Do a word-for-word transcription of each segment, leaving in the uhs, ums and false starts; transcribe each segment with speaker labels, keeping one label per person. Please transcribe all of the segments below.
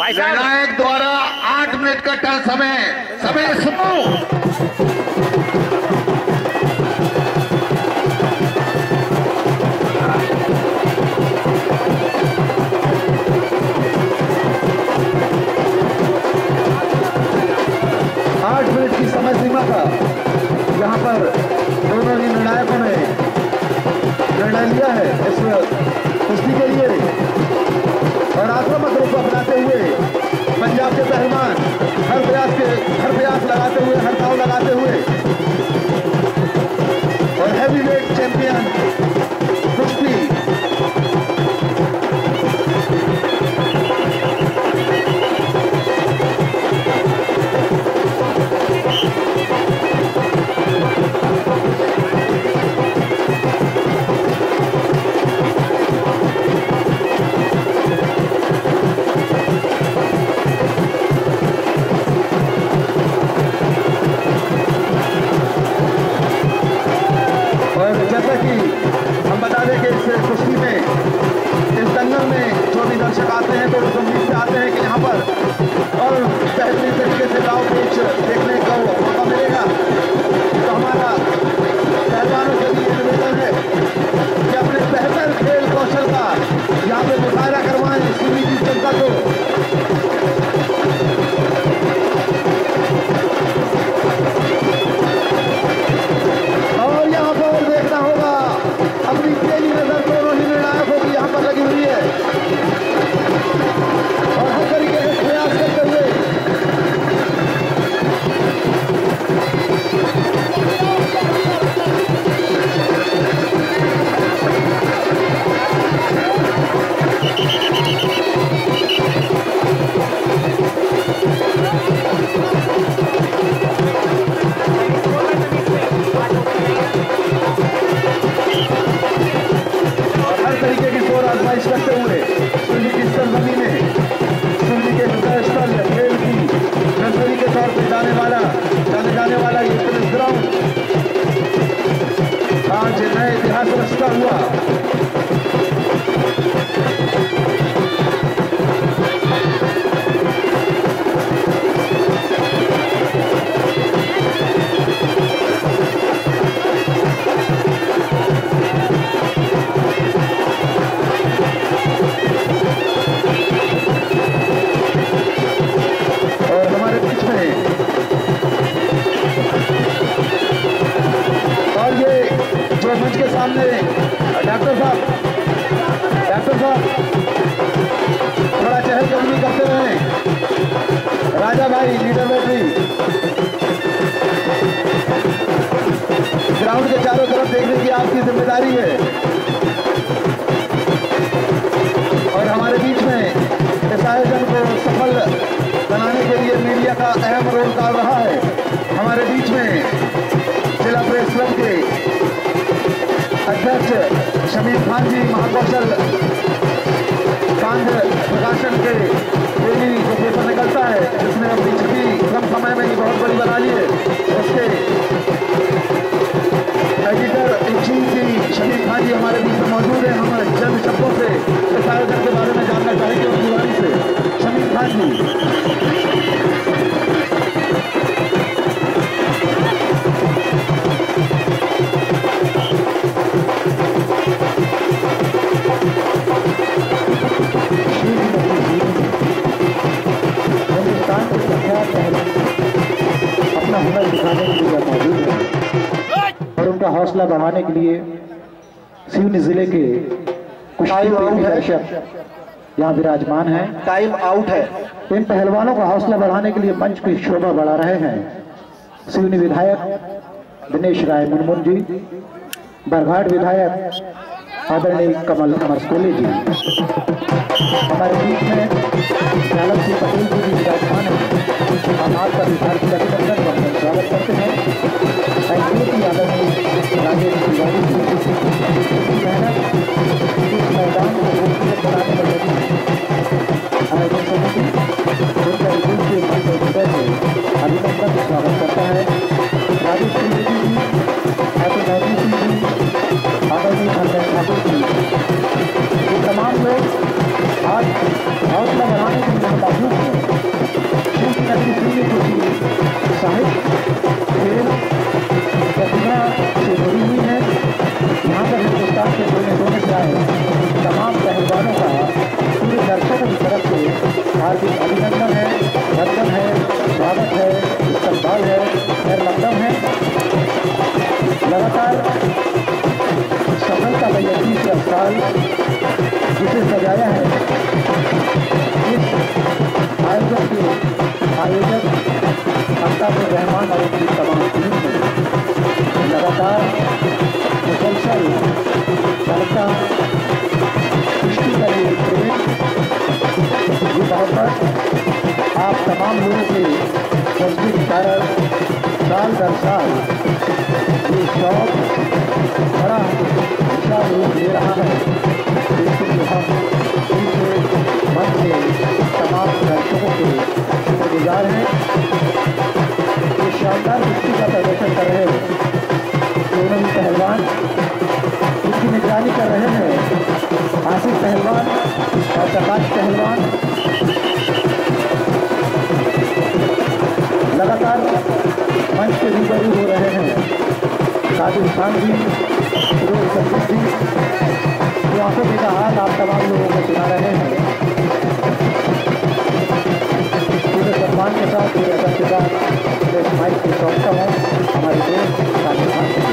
Speaker 1: निर्णायक द्वारा आठ मिनट का टर्न समय समय सुनो।
Speaker 2: आठ मिनट की समय सीमा था। यहाँ पर दोनों ही निर्णायकों ने निर्णय लिया है इस कुश्ती के लिए और आक्रामक रूप अपनाते हुए पंजाब के पहलवान हर प्रयास के हर प्रयास लगाते हुए हर दाव लगाते हुए और हैवीवेट चैंपियन कुश्ती डॉक्टर साहब डॉक्टर साहब थोड़ा चहलकदमी करते रहे। राजा भाई लीडर बैटरी ग्राउंड के चारों तरफ देखने की आपकी जिम्मेदारी है और हमारे बीच में इस आयोजन को सफल बनाने के लिए मीडिया का अहम रोल कर रहा है। हमारे बीच में जिला प्रेस क्लब के अध्यक्ष शमीर खान जी, महाकौशल कांध प्रकाशन के डेली जो पेपर निकलता है जिसने अपनी छवि कम समय में ही बहुत बड़ी बना ली है, उसके editor in chief ji Shamir Khan ji हमारे बीच में मौजूद है। हम चंद शब्दों से इस आयोजन के बारे में जानना चाहेंगे उनकी वाणी से। शमीर खान जी। अपना हुनर दिखाने के लिए मौजूद है और उनका हौसला बढ़ाने के लिए सिवनी जिले के कुश्ती दर्शक यहाँ विराजमान हैं। टाइम आउट है। इन पहलवानों का हौसला बढ़ाने के लिए मंच की शोभा बढ़ा रहे हैं सिवनी विधायक दिनेश राय मुनमुन जी, बरघाट विधायक आदरणीय कमल मरस्कोले जी, हमारे बीच में चालक सिंह पटेल जी भी विराजमान है। हम आपका विधायक अभिनंदन और स्वागत करते हैं। आदरणीय राजेश तिवारी जी मेहनत इस मैदान को खूबसूरत बनाने में लगी आयोजन समिति उनका दिल से मन और हृदय से अभिनंदन स्वागत करता है। राजेश सिंह जी जी, नवजीत सिंह जी, आदरणीय हरदीप ठाकुर जी, ये तमाम लोग आज हौसला बढ़ाने के लिए मौजूद हार्दिक अभिनंदन है, वंदन है, स्वागत है, इस्तकबाल है, खैर मकदम है। लगातार सफलता का यह तीसरा साल जिसे सजाया है, इस आयोजन के आयोजक अल्ताफ रहमान और उनकी तमाम टीम ने लगातार मुसलसल चलता सृष्टि का ये प्रेम, ये मोहब्बत आप तमाम लोगों के जज्बे के कारण साल दर साल ये शौक बड़ा विशाल रूप ले रहा है, जिसके लिए हम दिल से मन से तमाम दर्शकों के शुक्रगुजार हैं। ये शानदार कुश्ती का प्रदर्शन कर रहे हैं दोनों ही पहलवान, इसकी निगरानी कर रहे हैं आसिफ पहलवान और प्रकाश पहलवान। लगातार मंच के रूबरू हो रहे हैं कादिर खान जी, फिरोज सफीद जी, जो आंखों का हाल आप तमाम लोगों को सुना रहे हैं। पूरे सम्मान के साथ, पूरे अदब के साथ मैं माइक को सौंपता हूँ हमारे दोस्त कादिर खान जी।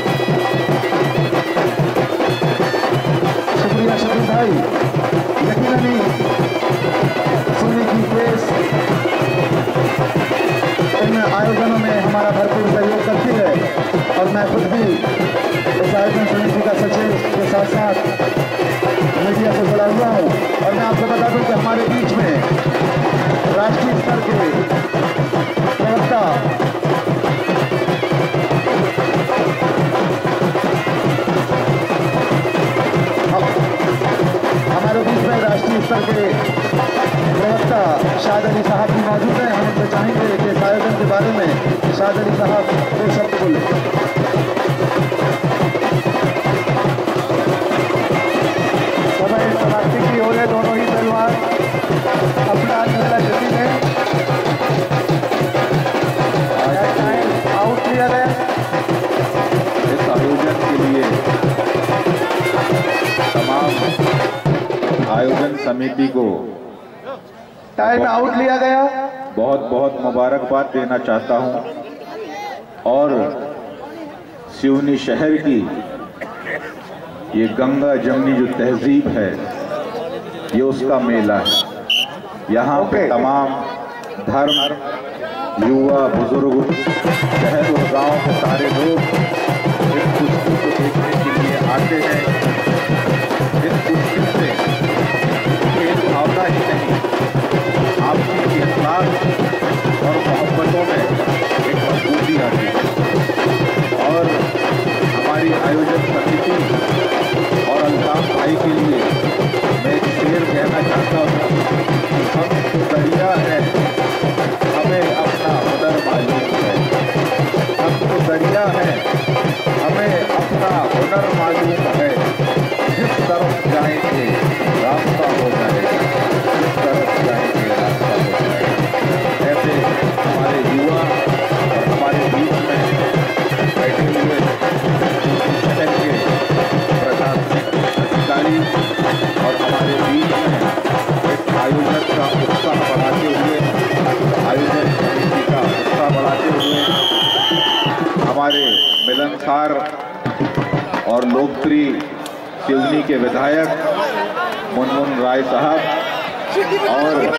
Speaker 2: शुक्रिया शबीर भाई, यकीनन ही सोनी की प्रेस इन आयोजनों में हमारा भरपूर सहयोग करती है और मैं खुद भी इस आयोजन समिति का सचिव के साथ साथ मीडिया से जुड़ा हुआ हूँ। और मैं आपको बता दूं कि हमारे बीच में राष्ट्रीय स्तर के प्रवक्ता हमारे बीच में राष्ट्रीय स्तर के प्रवक्ता शाहद अली साहब भी मौजूद हैं। हम उनसे चाहेंगे कि इस आयोजन के बारे में शाहद अली साहब दो शब्द बोले। समय समाप्ति की ओर है, दोनों ही पहलवान अपना अगला जल्दी में आउट किया है।
Speaker 3: इस आयोजन के लिए तमाम आयोजन समिति को
Speaker 2: टाइम आउट लिया गया।
Speaker 3: बहुत बहुत मुबारकबाद देना चाहता हूं और सिवनी शहर की ये गंगा जमनी जो तहजीब है, ये उसका मेला है। यहाँ पे तमाम धर्म, युवा, बुजुर्ग, शहर और गांव के सारे लोग इस कुश्ती को देखने के लिए आते हैं। इस कुश्ती से खेल भावना ही नहीं, आपकी इखलास और मोहब्बतों में एक मजबूती आती है। और हमारी आयोजन समिति और अल्ताफ भाई के लिए मैं एक शेर कहना चाहता हूँ कि हम तो दरिया है, हमें अपना हुनर मालूम है। हम तो दरिया है, हमें अपना हुनर मालूम है। जिस तरफ जाएंगे रास्ता हो जाएगा, जिस तरफ जाएंगे रास्ता हो जाएगा। ऐसे हमारे युवा और हमारे बीच में बैठे हुए शहर के प्रशासनिक अधिकारी और हमारे बीच में एक आयोजन का उत्साह बढ़ाते हुए, आयोजन समिति का उत्साह बढ़ाते हुए हमारे मिलनसार और लोकप्रिय सिवनी के विधायक मुनमुन राय साहब और